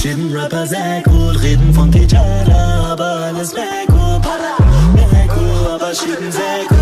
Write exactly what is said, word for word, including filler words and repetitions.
jeden Rapper sehr cool, reden von Tijara, aber alles mehr cool, para, mehr cool, aber jeden sehr cool.